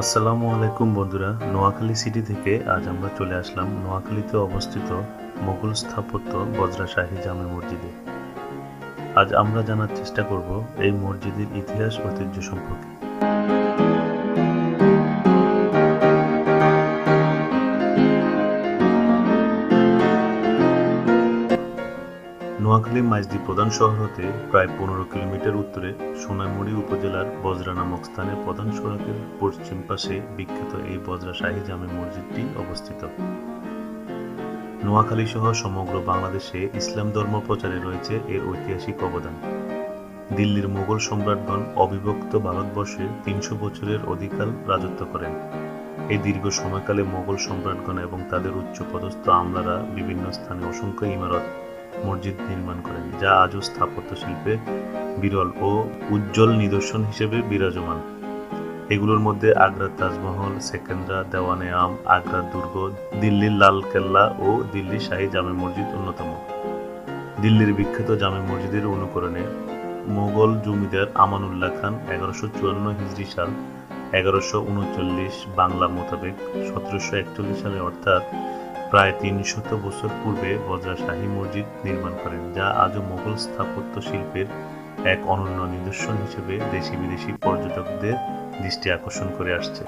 আসসালামু আলাইকুম বন্ধুরা, নোয়াখালী সিটি থেকে আজ আমরা চলে আসলাম নোয়াখালীতে অবস্থিত মোগল স্থাপত্য বজরা শাহী জামে মসজিদে। আজ আমরা জানার চেষ্টা করব এই মসজিদের ইতিহাস ঐতিহ্য সম্পর্কে। নোয়াখালী মাইজদি প্রধান শহর হতে প্রায় 15 কিলোমিটার উত্তরে সোনামুড়ি উপজেলার বজরা নামক স্থানে প্রধান সড়কের পশ্চিম পাশে বিখ্যাত এই বজরা শাহী জামে মসজিদটি অবস্থিত। নোয়াখালী সহ সমগ্র বাংলাদেশে ইসলাম ধর্ম প্রচারে রয়েছে এর ঐতিহাসিক অবদান। দিল্লির মোগল সম্রাটগণ অবিভক্ত ভারতবর্ষে 300 বছরের অধিককাল রাজত্ব করেন। এই দীর্ঘ সময়কালে মোগল সম্রাটগণ এবং তাদের উচ্চপদস্থ আমলারা বিভিন্ন স্থানে অসংখ্য ইমারত মসজিদ নির্মাণ করেন, যা আজও স্থাপত্য শিল্পে বিরল ও উজ্জ্বল নিদর্শন হিসেবে বিরাজমান। এগুলোর মধ্যে আগ্রার তাজমহল, সেকেন্দ্রা, দেওয়ানে আম, আগ্রার দুর্গ, দিল্লির লাল কেল্লা ও দিল্লির শাহী জামে মসজিদ অন্যতম। দিল্লির বিখ্যাত জামে মসজিদের অনুকরণে মোগল জমিদার আমানুল্লাহ খান 1154 হিজরি সাল 1139 বাংলা মোতাবেক 1741 সালে অর্থাৎ প্রায় 300 বছর পূর্বে বজরা শাহী মসজিদ নির্মাণ করেন, যা আজও মোগল স্থাপত্য শিল্পের এক অনন্য নিদর্শন হিসেবে দেশি বিদেশি পর্যটকদের দৃষ্টি আকর্ষণ করে আসছে।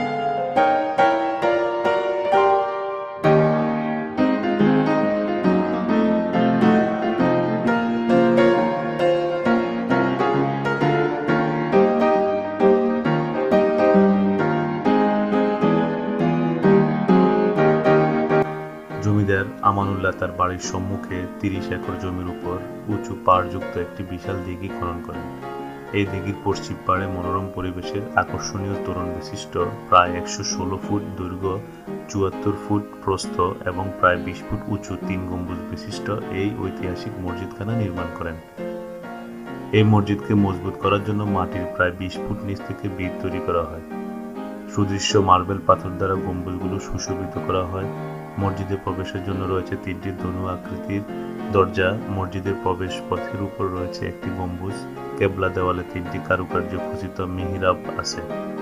জমিদার আমানুল্লাহ তার বাড়ির সম্মুখে 30 একর জমির উপর উঁচু পাড়যুক্ত একটি বিশাল দিঘি খনন করেন। এই দিঘির পশ্চিম পাড়ে মনোরম পরিবেশের আকর্ষণীয় তোরণ বিশিষ্ট প্রায় 116 ফুট দৈর্ঘ্য, 74 ফুট প্রস্থ এবং প্রায় 20 ফুট উঁচু 3 গম্বুজ বিশিষ্ট এই ঐতিহাসিক মসজিদখানা নির্মাণ করেন। এই মসজিদকে মজবুত করার জন্য মাটির প্রায় 20 ফুট নিচ থেকে ভিত তৈরি করা হয়। সুদৃশ্য মার্বেল পাথর দ্বারা গম্বুজগুলো সুশোভিত করা হয়। মসজিদে প্রবেশের জন্য রয়েছে 3টি ধনু আকৃতির দরজা। মসজিদের প্রবেশ পথের উপর রয়েছে একটি গম্বুজ। কেবলা দেওয়ালে 3টি কারুকার্য খচিত মিহরাব আছে।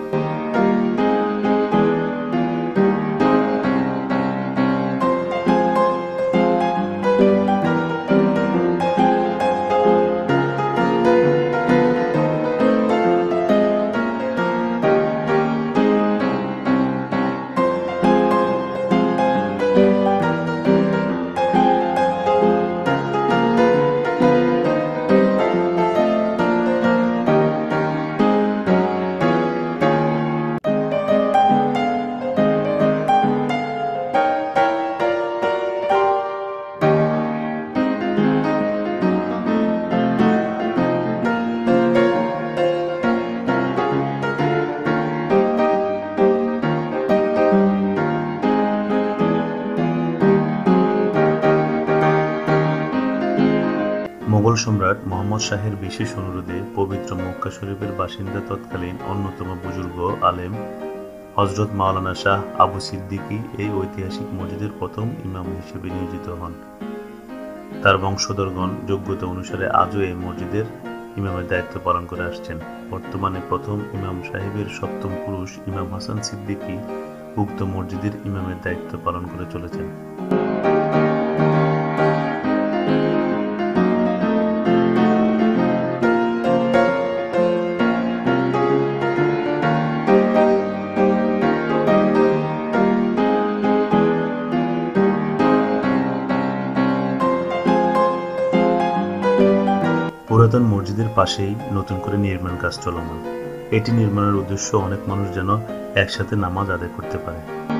মোগল সম্রাট মোহাম্মদ শাহের বিশেষ অনুরোধে পবিত্র মক্কা শরীফের বাসিন্দা তৎকালীন অন্যতম বুজুর্গ আলেম হযরত মাওলানা শাহ আবু সিদ্দিকী এই ঐতিহাসিক মসজিদের প্রথম ইমাম হিসেবে নিয়োজিত হন। তার বংশধরগণ যোগ্যতা অনুসারে আজও এই মসজিদের ইমামের দায়িত্ব পালন করে আসছেন। বর্তমানে প্রথম ইমাম সাহেবের 7ম পুরুষ ইমাম হাসান সিদ্দিকী উক্ত মসজিদের ইমামের দায়িত্ব পালন করে চলেছেন। পুরাতন মসজিদের পাশেই নতুন করে নির্মাণ কাজ চলমান। এটি নির্মাণের উদ্দেশ্য অনেক মানুষ যেন একসাথে নামাজ আদায় করতে পারে।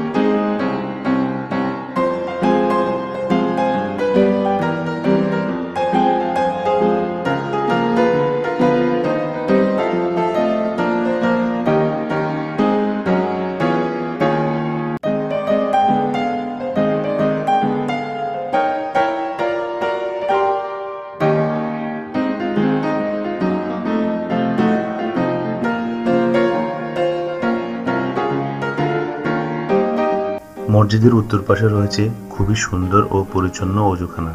মসজিদের উত্তর পাশে রয়েছে খুবই সুন্দর ও পরিচ্ছন্ন অজুখানা।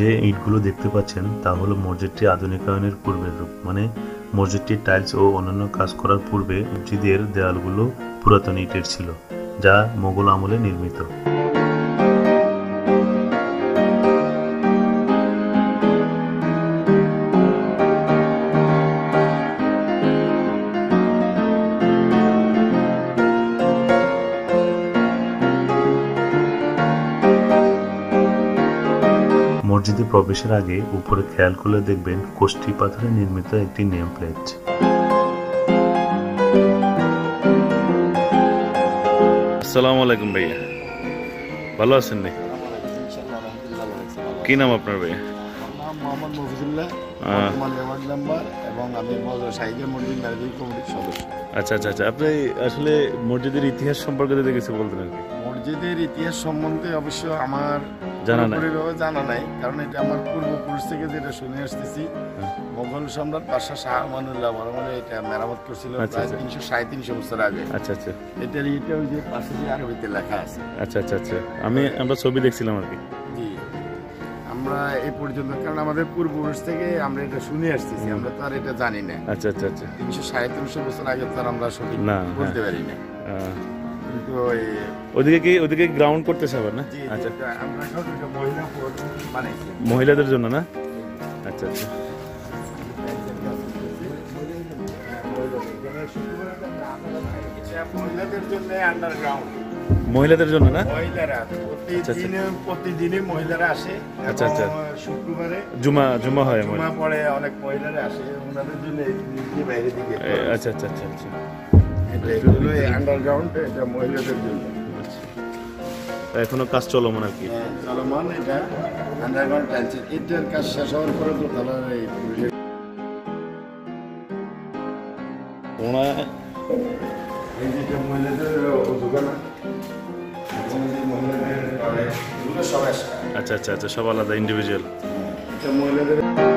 যে ইটগুলো দেখতে পাচ্ছেন তা হলো মসজিদটি আধুনিকায়নের পূর্বের রূপ, মানে মসজিদটির টাইলস ও অন্যান্য কাজ করার পূর্বে মসজিদের দেয়ালগুলো পুরাতন ইটের ছিল, যা মোগল আমলে নির্মিত। মসজিদে প্রবেশের আগে উপরে খেয়াল করলে দেখবেন কোষ্ঠী পাথরে নির্মিত একটি নেম প্লেট। আসসালামু আলাইকুম ভাইয়া, ভালো আছেন নি? কি নাম আপনার ভাইয়া? মোহাম্মদ মফিজুল্লাহ, ওয়ার্ড মেম্বার এবং আমি বজরা সাহিদের মসজিদ ম্যানেজিং কমিটির সদস্য। আচ্ছা আচ্ছা আচ্ছা, আপনি আসলে মসজিদের ইতিহাস সম্পর্কে যদি কিছু বলতেন আর কি। মসজিদের ইতিহাস সম্বন্ধে অবশ্য আমার জানা নাই, কারণ এটা আমার পূর্বপুরুষ থেকে যেটা শুনে আসতেছি, মোগল সম্রাট বাদশাহ শাহ আমানুল্লাহ বরমানে এটা মেরামত করছিল প্রায় 300-350 বছর আগে। আচ্ছা আচ্ছা, এটার এটা ওই যে পাশে যে আরবিতে লেখা আছে। আচ্ছা আচ্ছা আচ্ছা, আমরা ছবি দেখছিলাম আর কি। জি, আমরা এই পর্যন্ত, কারণ আমাদের পূর্বপুরুষ থেকে আমরা এটা শুনে আসতেছি, আমরা তো আর এটা জানি না। আচ্ছা আচ্ছা আচ্ছা, 300-350 বছর আগে তো আর আমরা সঠিক বলতে পারি না। কিন্তু ওদিকে গ্রাউন্ড করতেছে আবার না? আচ্ছা, আমরা সঠিক মহিলা বানাইছি মহিলাদের জন্য না? আচ্ছা আচ্ছা, মহিলাদের জন্য আন্ডারগ্রাউন্ড, মহিলাদের জন্য না? মহিলারা প্রতিদিনই মহিলারা আসে। আচ্ছা আচ্ছা, শুক্রবারে জুমা হয়, জুমা পড়ে, অনেক মহিলারা আসে, ওনাদের জন্য বাইরে দিকে। আচ্ছা আচ্ছা আচ্ছা আচ্ছা, আন্ডারগ্রাউন্ড এটা মহিলাদের জন্য। এখনো কাজ চলমান আর কি? চলমান, এটা আন্ডারগ্রাউন্ড টাইলস। এটার কাজ শেষ হওয়ার পরে তো তাহলে এই যেটা মহিলাদের দোকান, আচ্ছা আচ্ছা আচ্ছা, সব আলাদা ইন্ডিভিজুয়াল। এটা মহিলাদের।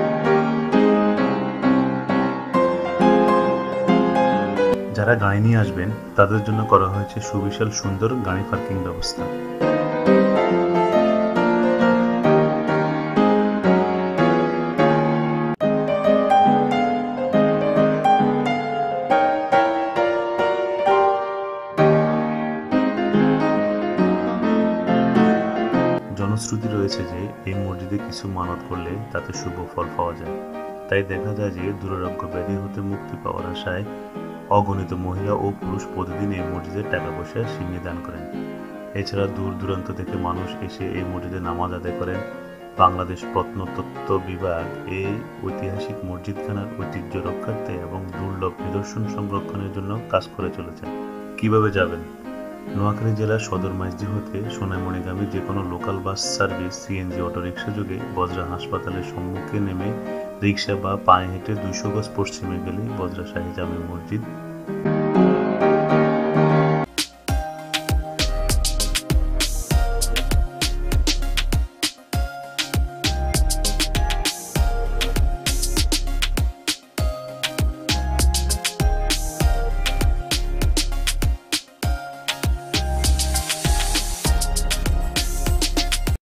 যারা গাড়ি নিয়ে আসবেন তাদের জন্য করা হয়েছে সুবিশাল সুন্দর গাড়ি পার্কিং ব্যবস্থা। জনশ্রুতি রয়েছে যে এই মসজিদে কিছু মানত করলে তাতে শুভ ফল পাওয়া যায়। তাই দেখা যায় যে দুরারোগ্য ব্যাধি হতে মুক্তি পাওয়ার আশায় অগণিত মহিলা ও পুরুষ প্রতিদিন এই মসজিদে টাকা পয়সা সিন্নি দান করেন। এছাড়া দূর দূরান্ত থেকে মানুষ এসে এই মসজিদে নামাজ আদায় করেন। বাংলাদেশ প্রত্নতত্ত্ব বিভাগ এই ঐতিহাসিক মসজিদখানার ঐতিহ্য রক্ষার্থে এবং দুর্লভ নিদর্শন সংরক্ষণের জন্য কাজ করে চলেছে। কিভাবে যাবেন? নোয়াখালী জেলার সদর মাসজিদ হতে সোনাইমণিগামী যে কোনো local bus service, CNG, auto rickshaw যোগে বজরা হাসপাতালের সম্মুখে নেমে রিক্সা বা পায়ে হেঁটে 200 গজ পশ্চিমে গেলেই বজরা শাহী জামে মসজিদ।